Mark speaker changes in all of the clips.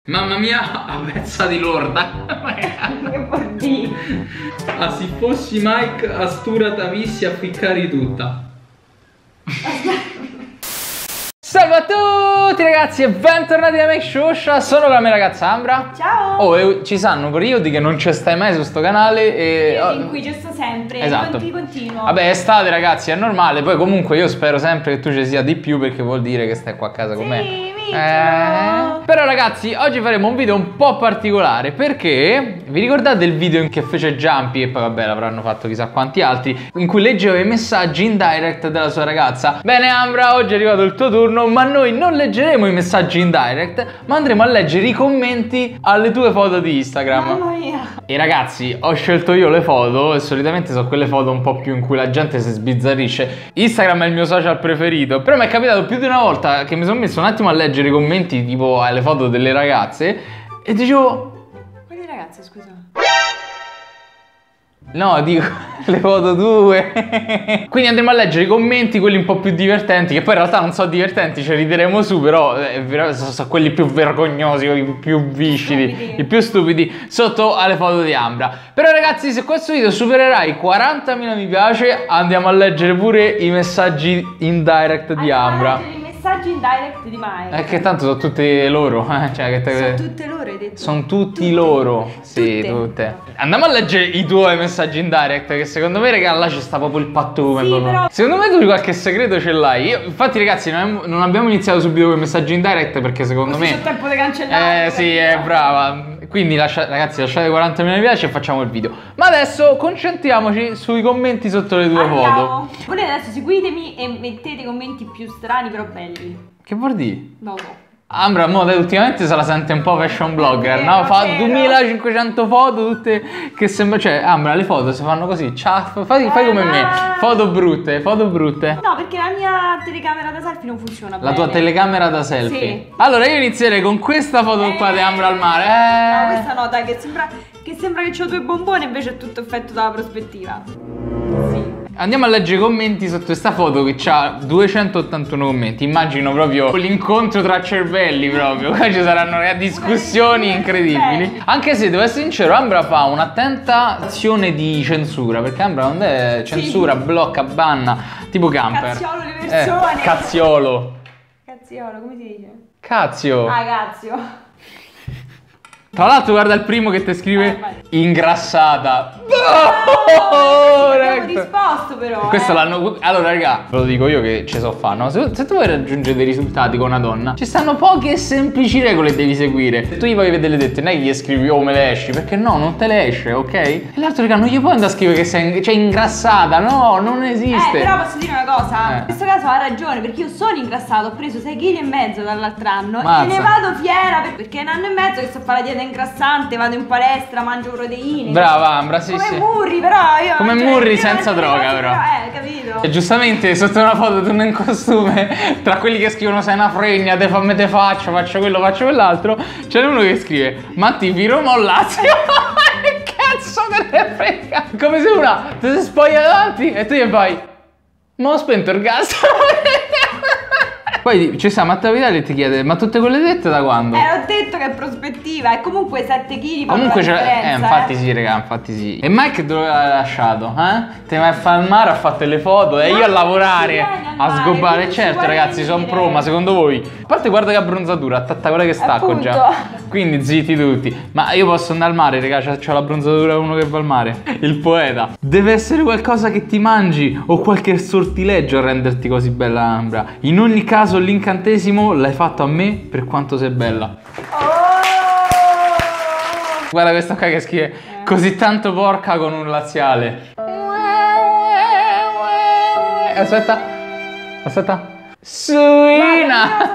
Speaker 1: Mamma mia, avezza di lorda.
Speaker 2: Che vuol dire?
Speaker 1: Ah, se fossi Mike, a stura t'avissi a ficcare tutta. Salve a tutti ragazzi e bentornati da Mike Shosha, sono con la mia ragazza Ambra.
Speaker 2: Ciao!
Speaker 1: Oh, ci sanno periodi che non ci stai mai su sto canale e...
Speaker 2: in cui ci sto sempre,
Speaker 1: esatto.
Speaker 2: Continuo.
Speaker 1: Vabbè, è estate ragazzi, è normale, poi comunque io spero sempre che tu ci sia di più perché vuol dire che stai qua a casa con me. Però ragazzi, oggi faremo un video un po' particolare perché vi ricordate il video in che fece Jumpy e poi vabbè l'avranno fatto chissà quanti altri, in cui leggeva i messaggi in direct della sua ragazza. Bene Ambra, oggi è arrivato il tuo turno, ma noi non leggeremo i messaggi in direct, ma andremo a leggere i commenti alle tue foto di Instagram.
Speaker 2: Mamma mia!
Speaker 1: E ragazzi, ho scelto io le foto e solitamente sono quelle foto un po' più in cui la gente si sbizzarrisce. Instagram è il mio social preferito, però mi è capitato più di una volta che mi sono messo un attimo a leggere i commenti tipo alle foto delle ragazze e dicevo...
Speaker 2: Quali ragazze, scusa?
Speaker 1: No, dico, le foto tue. Quindi andremo a leggere i commenti, quelli un po' più divertenti, che poi in realtà non sono divertenti, ci rideremo su, però sono quelli più vergognosi, i più viscidi, i più stupidi, sotto alle foto di Ambra. Però ragazzi, se questo video supererà i 40.000 mi piace, andiamo a leggere pure i messaggi in direct di Ambra.
Speaker 2: Messaggi in direct di Mike.
Speaker 1: Che tanto sono tutti loro, cioè,
Speaker 2: sono tutte loro, hai detto?
Speaker 1: Sono tutti loro. Sì, tutte. Andiamo a leggere i tuoi messaggi in direct, che secondo me, raga, là c'è sta proprio il pattume.
Speaker 2: Sì, però...
Speaker 1: Secondo me tu qualche segreto ce l'hai. Io, infatti ragazzi, non abbiamo iniziato subito con i messaggi in direct perché secondo me...
Speaker 2: c'è tempo di cancellare.
Speaker 1: Sì, è brava. Quindi ragazzi, lasciate 40.000 mi piace e facciamo il video. Ma adesso concentriamoci sui commenti sotto le tue foto.
Speaker 2: Voi adesso seguitemi e mettete i commenti più strani però belli.
Speaker 1: Che vuol dire?
Speaker 2: Non lo so.
Speaker 1: Ambra, ultimamente se la sente un po' fashion blogger, no? Fa 2500 foto tutte che sembra... Cioè, Ambra, le foto si fanno così, ciaff, fai come me. Foto brutte, foto brutte.
Speaker 2: No, perché la mia telecamera da selfie non funziona bene.
Speaker 1: La tua telecamera da selfie?
Speaker 2: Sì.
Speaker 1: Allora io inizierei con questa foto qua di Ambra al mare.
Speaker 2: No, questa no, dai, che sembra che c'ho due bombone, invece è tutto effetto dalla prospettiva. Sì.
Speaker 1: Andiamo a leggere i commenti sotto questa foto che ha 281 commenti. Immagino proprio l'incontro tra cervelli proprio. Qua ci saranno discussioni incredibili. Anche se devo essere sincero, Ambra fa un'attenta azione di censura, perché Ambra non è censura, blocca, banna, tipo camper.
Speaker 2: Cazziolo le persone.
Speaker 1: Cazziolo.
Speaker 2: Cazziolo, come si dice?
Speaker 1: Cazio.
Speaker 2: Ah, cazzo.
Speaker 1: Tra l'altro guarda il primo che ti scrive ingrassata.
Speaker 2: Abbiamo risposto però.
Speaker 1: Questo l'hanno... Allora raga, ve lo dico io che ci so fa, no? Se tu vuoi raggiungere dei risultati con una donna, ci stanno poche e semplici regole che devi seguire. Se tu gli vuoi vedere le tette, non è che gli scrivi oh me le esci, perché no, non te le esce, ok? E l'altro raga, non gli puoi andare a scrivere che sei ingrassata, no, non esiste.
Speaker 2: Però posso dire una cosa, in questo caso ha ragione, perché io sono ingrassato, ho preso 6,5 kg dall'altro anno e ne vado fiera perché è un anno e mezzo che sto a fare la dieta ingrassante, vado in palestra, mangio proteine.
Speaker 1: Brava Ambra, sì,
Speaker 2: come Murri, però io...
Speaker 1: Come Murri senza droga, però.
Speaker 2: Capito?
Speaker 1: E giustamente sotto una foto tu in costume, tra quelli che scrivono sei una fregna, te faccio quello, faccio quell'altro, c'è uno che scrive ma ti viro mollazio. Che cazzo te ne frega? Come se una ti si spoglia davanti e tu gli fai ma ho spento il gas. Poi ci sta Matteo Vitale e ti chiede ma tutte quelle dette da quando?
Speaker 2: Ho detto che è prospettiva e comunque 7 kg
Speaker 1: comunque c'è, infatti sì raga, infatti sì. E Mike dove l'ha lasciato? Te vai a fare al mare, ha fatto le foto e io a lavorare, a sgobbare. Certo ragazzi, sono pro, ma secondo voi? A parte guarda che abbronzatura, guarda che stacco già. Quindi zitti tutti. Ma io posso andare al mare raga, c'ho l'abbronzatura uno che va al mare. Il poeta. Deve essere qualcosa che ti mangi o qualche sortileggio a renderti così bella Ambra. In ogni caso l'incantesimo l'hai fatto a me per quanto sei bella. Guarda questo qua che scrive così tanto porca con un laziale. Aspetta. Suina.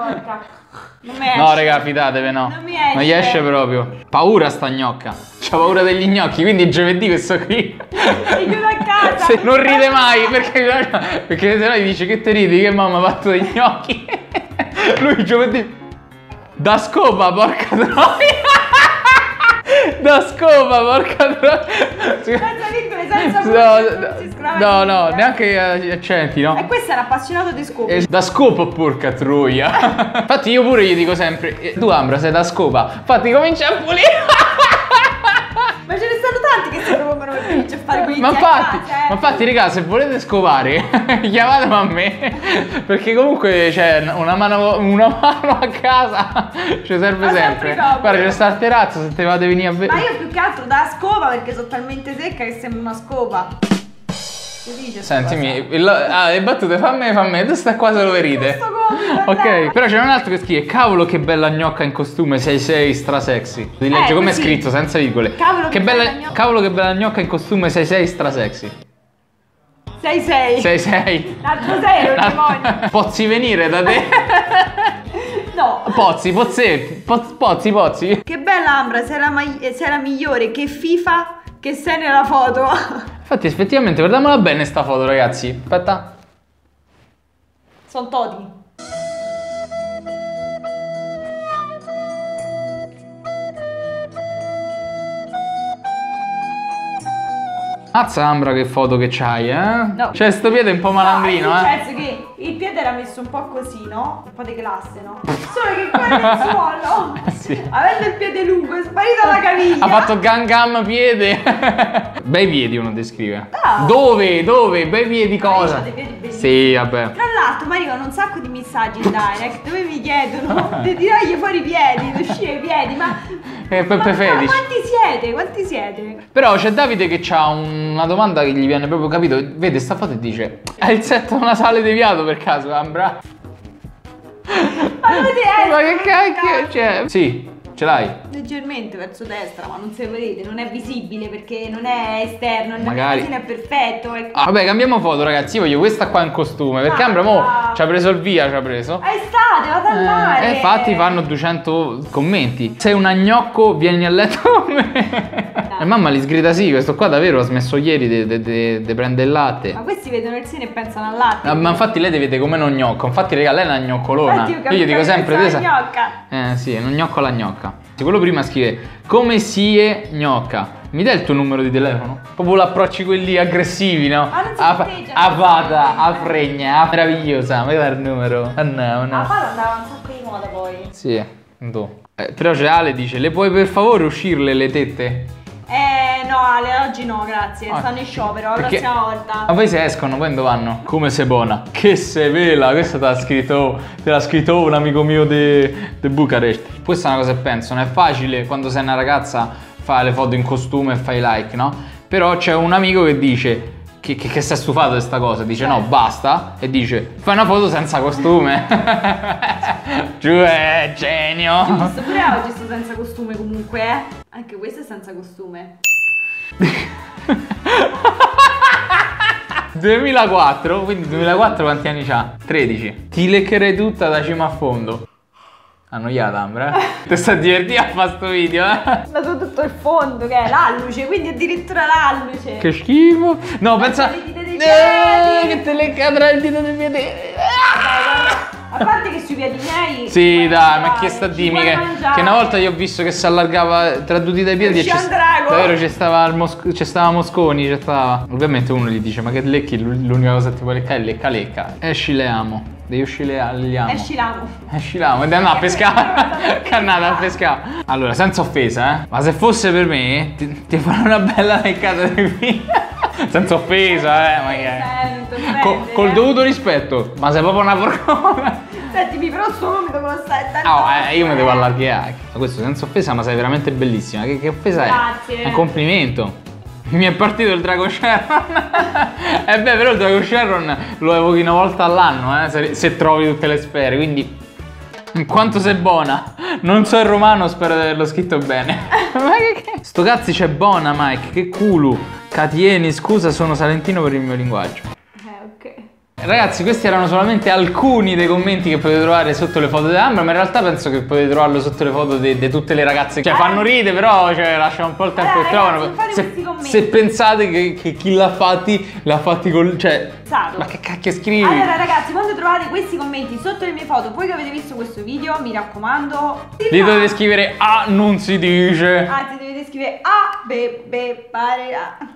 Speaker 1: No raga, fidatevi, no. Non gli esce proprio. Paura sta gnocca. C'ha paura degli gnocchi, quindi giovedì questo qui
Speaker 2: mi chiudo a casa.
Speaker 1: Se non ride mai perché se no gli dice che te ridi, che mamma ha fatto dei gnocchi. Lui giovedì da scopa, porca troia. Da scopa, porca troia.
Speaker 2: Senza virgole,
Speaker 1: No, neanche accenti, no?
Speaker 2: E questo era appassionato di scopa.
Speaker 1: Da scopa, porca troia. Infatti io pure gli dico sempre, tu Ambra sei da scopa, infatti comincia a pulire.
Speaker 2: Ma ce ne stanno tanti che si propongono per cominciare a fare pulizia.
Speaker 1: Ma infatti, raga, se volete scopare, chiamatemi a me. Perché comunque c'è una mano a casa. Ci serve sempre. Guarda, c'è sta il terrazzo, se te vado a venire a vedere.
Speaker 2: Ma io più che altro da scopa perché sono talmente secca che sembra una scopa.
Speaker 1: Sentimi, le battute fammi, tu stai qua solo per ride. Ok, però c'è un altro che scrive: cavolo che bella gnocca in costume 6-6 stra sexy. Ti legge come è scritto, senza virgole. Cavolo che bella gnocca in costume 6-6 stra sexy.
Speaker 2: 6-6.
Speaker 1: 6-6.
Speaker 2: L'altro 6 lo demonio.
Speaker 1: Pozzi venire da te?
Speaker 2: No.
Speaker 1: Pozzi.
Speaker 2: Che bella Ambra, sei la migliore, che FIFA che sei nella foto.
Speaker 1: Infatti effettivamente guardiamola bene sta foto, ragazzi. Aspetta.
Speaker 2: Sono toti.
Speaker 1: Mazza Ambra che foto che c'hai, eh?
Speaker 2: No.
Speaker 1: C'è sto piede un po' malandrino,
Speaker 2: nel senso che il piede era messo un po' così, no? Un po' di classe, no? Solo che qua nel suolo,
Speaker 1: sì.
Speaker 2: Avendo il piede lungo, è sparita la caviglia.
Speaker 1: Ha fatto gam piede. Bei piedi uno descrive.
Speaker 2: Ah.
Speaker 1: Dove? Bei piedi cosa?
Speaker 2: Dei piedi bellissimi.
Speaker 1: Sì, vabbè.
Speaker 2: Tra l'altro mi arrivano un sacco di messaggi in direct dove mi chiedono di tirargli fuori i piedi, di uscire i piedi, ma
Speaker 1: Peppe Fedici.
Speaker 2: Quanti siete?
Speaker 1: Però c'è Davide che ha una domanda che gli viene proprio capito. Vede sta foto e dice: hai il setto nasale deviato per caso, Ambra?
Speaker 2: Ma
Speaker 1: che cacchio? Cioè, sì, ce l'hai?
Speaker 2: Leggermente verso destra, ma non se lo vedete, non è visibile perché non è esterno,
Speaker 1: magari
Speaker 2: non è perfetto. Ecco.
Speaker 1: Vabbè, cambiamo foto, ragazzi. Io voglio questa qua in costume. Perché Ambra mo ci ha preso il via, ci ha preso.
Speaker 2: È estate, vado al mare.
Speaker 1: Infatti fanno 200 commenti. Sei un agnocco, vieni a letto con me. E mamma li sgrida sì, questo qua davvero ha smesso ieri di prendere il latte.
Speaker 2: Ma questi vedono il seno e pensano al latte.
Speaker 1: Ma infatti lei vede come non gnocco. Infatti, raga, lei è una gnoccolona. Io gli dico sempre
Speaker 2: la gnocca.
Speaker 1: Sì, non gnocco la gnocca. Quello prima scrive: come si è gnocca? Mi dai il tuo numero di telefono? Proprio l'approcci quelli aggressivi, no?
Speaker 2: A
Speaker 1: vada, a fregna, a meravigliosa. Mi dai il numero? No.
Speaker 2: La palla andava un sacco di moda poi.
Speaker 1: Sì, tu. Però c'è Ale dice: le puoi per favore uscirle le tette?
Speaker 2: No Ale, oggi no, grazie. Stanno in sciopero, la prossima volta.
Speaker 1: Ma poi se escono, poi dove vanno? Come sei buona? Che sei vela? Questo te l'ha scritto un amico mio di Bucarest. Questa è una cosa che penso, non è facile quando sei una ragazza fare le foto in costume e fai like, no? Però c'è un amico che dice che si è stufato di sta cosa, dice no, basta, e dice fai una foto senza costume. Giù è genio.
Speaker 2: Giusto, pure oggi sto senza costume comunque, eh. Anche questo è senza costume.
Speaker 1: 2004, quindi 2004 quanti anni c'ha? 13. Ti leccherei tutta da cima a fondo. Annoiata Ambra, ti sta divertendo a fare sto video, eh?
Speaker 2: Ma tutto il fondo che è l'alluce, quindi addirittura l'alluce.
Speaker 1: Che schifo. No, pensa che te lecca tra il dito dei piedi.
Speaker 2: A parte che sui piedi miei.
Speaker 1: Sì, dai, ma chi sta a dirmi che una volta io ho visto che si allargava tra due dita dei piedi e davvero c'è stava Mosconi, c'è stava. Ovviamente uno gli dice: ma che lecchi, l'unica cosa che ti può leccare è lecca. Esci le amo. Devi uscire all'amo. Esci l'amo ed andare a pescare. Cannata a pescare. Allora, senza offesa, ma se fosse per me, ti farò una bella leccata di vita. Senza offesa, ma che è? Col dovuto rispetto, ma sei proprio una porcona.
Speaker 2: Sentimi, però il suo nome te lo stai
Speaker 1: io mi devo allargare. Questo senza offesa, ma sei veramente bellissima. Che offesa è?
Speaker 2: Grazie.
Speaker 1: È un complimento. Mi è partito il Drago Sharon. Beh, però il Drago Sharon lo evochi una volta all'anno, se trovi tutte le sfere, quindi in quanto sei buona. Non so il romano, spero di averlo scritto bene. Ma che? Sto cazzi c'è buona, Mike, che culo. Catieni, scusa, sono salentino per il mio linguaggio.
Speaker 2: Ok.
Speaker 1: Ragazzi, questi erano solamente alcuni dei commenti che potete trovare sotto le foto di Ambra, ma in realtà penso che potete trovarlo sotto le foto di tutte le ragazze. Cioè, fanno ride, però lasciano un po' il tempo che trovano. Se pensate che chi l'ha fatti col. Cioè. Ma che cacchio scrivi?
Speaker 2: Allora, ragazzi, quando trovate questi commenti sotto le mie foto, voi che avete visto questo video, mi raccomando.
Speaker 1: Li dovete scrivere A, non si dice.
Speaker 2: Anzi, dovete scrivere A, B, pare A.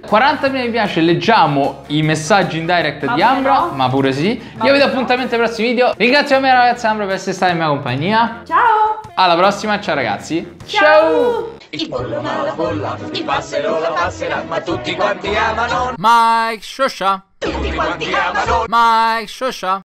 Speaker 1: 40.000 mi piace, leggiamo i messaggi in direct di Ambra, no? Ma pure sì. Io vi do appuntamento ai prossimi video. Ringrazio a me ragazzi Ambra per essere stata in mia compagnia.
Speaker 2: Ciao.
Speaker 1: Alla prossima, ciao ragazzi. Ciao.
Speaker 3: Il pollo ma la bolla, il passero la passerà, ma tutti quanti amano
Speaker 1: Mike Shosha.
Speaker 3: Tutti quanti amano
Speaker 1: Mike Shosha.